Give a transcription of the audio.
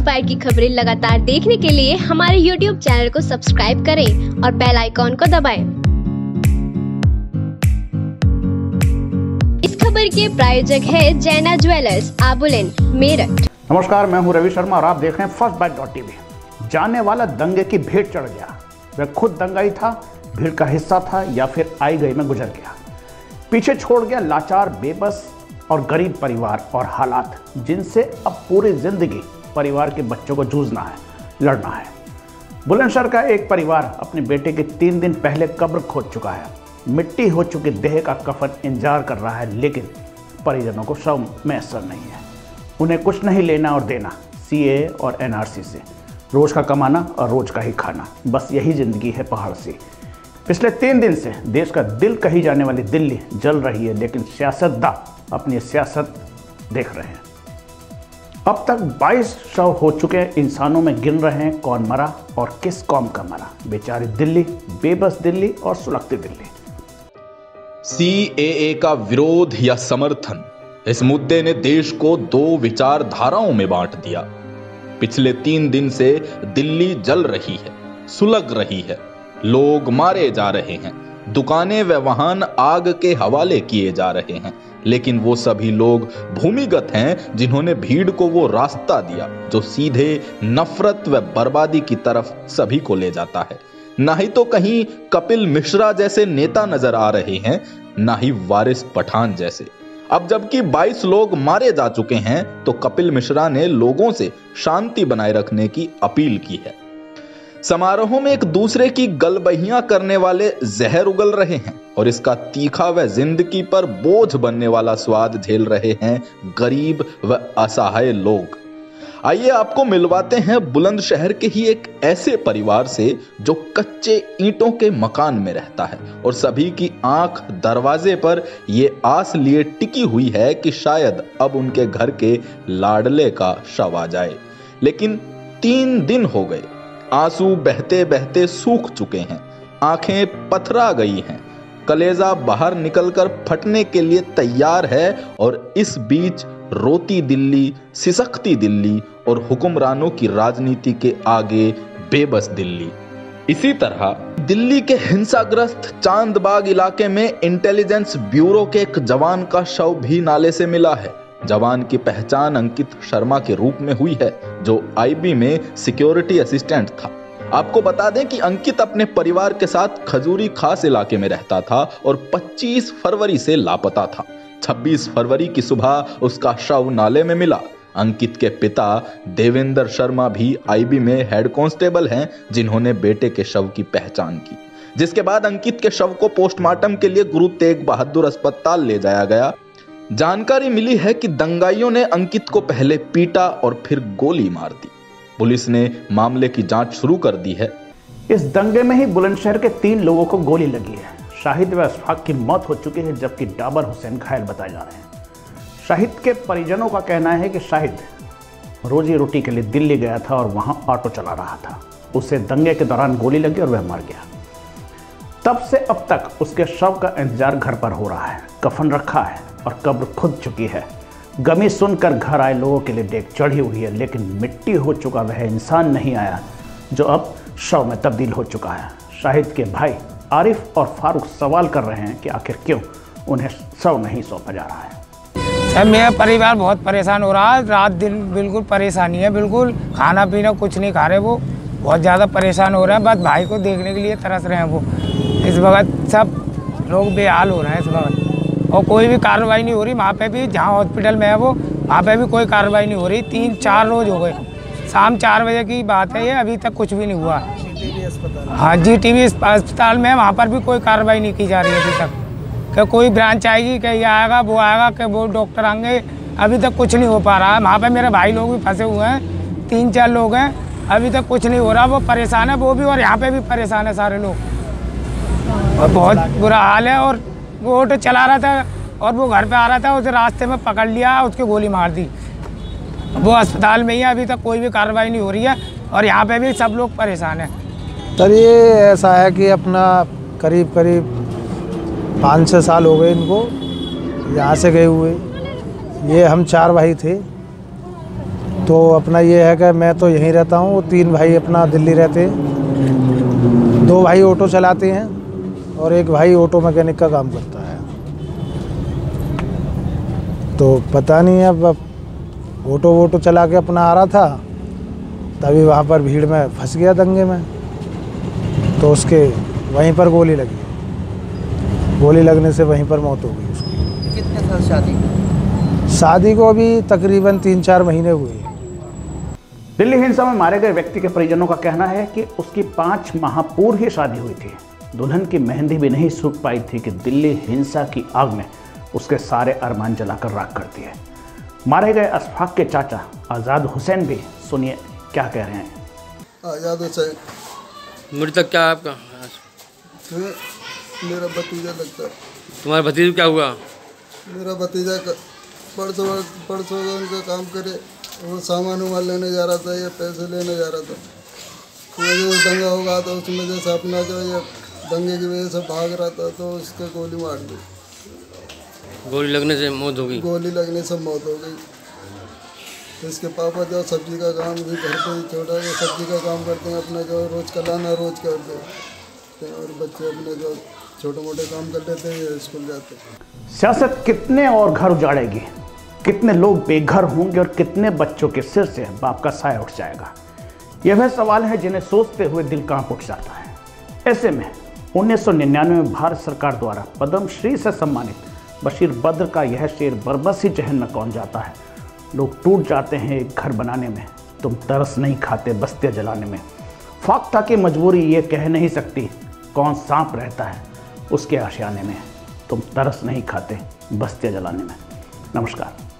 Bite की खबरें लगातार देखने के लिए हमारे YouTube चैनल को सब्सक्राइब करें और बेल आइकॉन को दबाएं। इस खबर के प्रायोजक है जैना ज्वेलर्स, आबुलेन, मेरठ। नमस्कार, मैं हूं रवि शर्मा और आप देख रहे हैं फर्स्ट बाइट .tv। जाने वाला दंगे की भेंट चढ़ गया। वह खुद दंगाई था, भीड़ का हिस्सा था या फिर आई गई में गुजर गया। पीछे छोड़ गया लाचार, बेबस और गरीब परिवार और हालात जिनसे अब पूरी जिंदगी परिवार के बच्चों को जूझना है, लड़ना है। बुलंदशहर का एक परिवार अपने बेटे के 3 दिन पहले कब्र खोद चुका है। मिट्टी हो चुकी देह का कफन इंतजार कर रहा है, लेकिन परिजनों को शव मैसर नहीं है। उन्हें कुछ नहीं लेना और देना CAA और NRC से। रोज का कमाना और रोज का ही खाना, बस यही जिंदगी है पहाड़ सी। पिछले 3 दिन से देश का दिल कही जाने वाली दिल्ली जल रही है, लेकिन सियासतदान अपनी सियासत देख रहे हैं। अब तक 22 शव हो चुके इंसानों में गिन रहे हैं कौन मरा और किस कौम का मरा। बेचारी दिल्ली, बेबस दिल्ली और सुलगती दिल्ली। CAA का विरोध या समर्थन, इस मुद्दे ने देश को 2 विचारधाराओं में बांट दिया। पिछले 3 दिन से दिल्ली जल रही है, सुलग रही है, लोग मारे जा रहे हैं, दुकानें व वाहन आग के हवाले किए जा रहे हैं, लेकिन वो सभी लोग भूमिगत हैं जिन्होंने भीड़ को वो रास्ता दिया जो सीधे नफरत व बर्बादी की तरफ सभी को ले जाता है। ना ही तो कहीं कपिल मिश्रा जैसे नेता नजर आ रहे हैं, ना ही वारिस पठान जैसे। अब जबकि 22 लोग मारे जा चुके हैं तो कपिल मिश्रा ने लोगों से शांति बनाए रखने की अपील की है। समारोह में एक दूसरे की गलबहियां करने वाले जहर उगल रहे हैं और इसका तीखा व जिंदगी पर बोझ बनने वाला स्वाद झेल रहे हैं गरीब व असहाय लोग। आइए आपको मिलवाते हैं बुलंदशहर के ही एक ऐसे परिवार से जो कच्चे ईंटों के मकान में रहता है और सभी की आंख दरवाजे पर ये आस लिए टिकी हुई है कि शायद अब उनके घर के लाडले का शव आ जाए। लेकिन 3 दिन हो गए, आंसू बहते बहते सूख चुके हैं, आंखें पथरा गई हैं, कलेजा बाहर निकलकर फटने के लिए तैयार है और इस बीच रोती दिल्ली, सिसकती दिल्ली और हुक्मरानों की राजनीति के आगे बेबस दिल्ली। इसी तरह दिल्ली के हिंसाग्रस्त चांदबाग इलाके में इंटेलिजेंस ब्यूरो के एक जवान का शव भी नाले से मिला है। जवान की पहचान अंकित शर्मा के रूप में हुई है, जो IB में सिक्योरिटी असिस्टेंट था। आपको बता दें कि अंकित अपने परिवार के साथ खजूरी खास इलाके में रहता था और 25 फरवरी से लापता था। 26 फरवरी की सुबह उसका शव नाले में मिला। अंकित के पिता देवेंद्र शर्मा भी IB में हेड कांस्टेबल हैं, जिन्होंने बेटे के शव की पहचान की। जिसके बाद अंकित के शव को पोस्टमार्टम के लिए गुरु तेग बहादुर अस्पताल ले जाया गया। जानकारी मिली है कि दंगाइयों ने अंकित को पहले पीटा और फिर गोली मार दी। पुलिस ने मामले की जांच शुरू कर दी है। इस दंगे में ही बुलंदशहर के 3 लोगों को गोली लगी है। शाहिद व अशफाक की मौत हो चुकी है, जबकि डाबर हुसैन घायल बताए जा रहे हैं। शाहिद के परिजनों का कहना है कि शाहिद रोजी रोटी के लिए दिल्ली गया था और वहां ऑटो चला रहा था। उसे दंगे के दौरान गोली लगी और वह मर गया। तब से अब तक उसके शव का इंतजार घर पर हो रहा है। कफन रखा है और कब्र खुद चुकी है। गमी सुनकर घर आए लोगों के लिए डेग चढ़ी हुई है, लेकिन मिट्टी हो चुका वह इंसान नहीं आया जो अब शव में तब्दील हो चुका है। शाहिद के भाई आरिफ और फारूक सवाल कर रहे हैं कि आखिर क्यों उन्हें शव नहीं सौंपा जा रहा है। सर, मेरा परिवार बहुत परेशान हो रहा है। रात दिन बिल्कुल परेशानी है, बिल्कुल खाना पीना कुछ नहीं खा रहे। वो बहुत ज़्यादा परेशान हो रहे हैं। बस भाई को देखने के लिए तरस रहे हैं। वो इस वक्त सब लोग बेहाल हो रहे हैं इस वक्त, और कोई भी कार्रवाई नहीं हो रही। वहाँ पे भी जहाँ हॉस्पिटल में है वो, वहाँ पे भी कोई कार्रवाई नहीं हो रही। 3-4 रोज हो गए। शाम 4 बजे की बात है ये, अभी तक कुछ भी नहीं हुआ। हाँ, GTV अस्पताल में, वहाँ पर भी कोई कार्रवाई नहीं की जा रही है अभी तक। कि कोई ब्रांच आएगी, कि ये आएगा, वो आएगा, कि वो डॉक्टर आएंगे, अभी तक कुछ नहीं हो पा रहा है। वहाँ पे मेरे भाई लोग भी फंसे हुए हैं, 3-4 लोग हैं, अभी तक कुछ नहीं हो रहा। वो परेशान है वो भी, और यहाँ पे भी परेशान है सारे लोग, और बहुत बुरा हाल है। और वो ऑटो चला रहा था और वो घर पे आ रहा था, उसे रास्ते में पकड़ लिया, उसकी गोली मार दी। वो अस्पताल में ही है, अभी तक कोई भी कार्रवाई नहीं हो रही है, और यहाँ पे भी सब लोग परेशान हैं। सर, ये ऐसा है कि अपना करीब 5-6 साल हो गए इनको यहाँ से गए हुए। ये हम 4 भाई थे। तो अपना ये है कि मैं तो यहीं रहता हूँ, 3 भाई अपना दिल्ली रहते हैं। 2 भाई ऑटो चलाते हैं और 1 भाई ऑटो मैकेनिक का काम करता है। तो पता नहीं अब ऑटो चला के अपना आ रहा था, तभी वहाँ पर भीड़ में फंस गया दंगे में। तो उसके वहीं पर गोली लगी। गोली लगने से वहीं पर मौत हो गई उसकी। कितने साल शादी को अभी तकरीबन 3-4 महीने हुए। दिल्ली हिंसा में मारे गए व्यक्ति के परिजनों का कहना है कि उसकी 5 माह पूर्व ही शादी हुई थी। दुल्हन की मेहंदी भी नहीं सूख पाई थी कि दिल्ली हिंसा की आग में उसके सारे अरमान जलाकर राख कर दिए। मारे गए अशफाक के चाचा आज़ाद हुसैन भी सुनिए क्या कह रहे हैं। आज़ाद हुसैन मृतक क्या है आपका? मेरा भतीजा लगता है। तुम्हारे भतीजे क्या हुआ? मेरा भतीजा परसों उनका काम करे, वो सामान उमान लेने जा रहा था या पैसे लेने जा रहा था। वजह से दंगा होगा तो उसमें जैसे अपना जो ये दंगे की वजह से भाग रहा था तो उसके गोली मार दी। गोली लगने से मौत हो गई? गोली लगने से मौत हो गई। तो इसके पापा जो सब्जी का काम भी घर पे छोटा सब्जी का काम करते हैं, अपना जो रोज़ का लाना रोज़ करते हैं, और बच्चे अपने जो छोटे मोटे काम कर लेते हैं, स्कूल जाते हैं। सियासत कितने और घर उजाड़ेगी, कितने लोग बेघर होंगे और कितने बच्चों के सिर से बाप का साया उठ जाएगा। यह वह सवाल है जिन्हें सोचते हुए दिल कांप उठ जाता है। ऐसे में 1999 में भारत सरकार द्वारा पद्म श्री से सम्मानित बशीर बद्र का यह शेर बरबसी जहन में कौन जाता है। लोग टूट जाते हैं एक घर बनाने में, तुम तरस नहीं खाते बस्तियां जलाने में। फाख्ता की मजबूरी ये कह नहीं सकती कौन सांप रहता है उसके आशियाने में, तुम तरस नहीं खाते बस्तियां जलाने में। नमस्कार।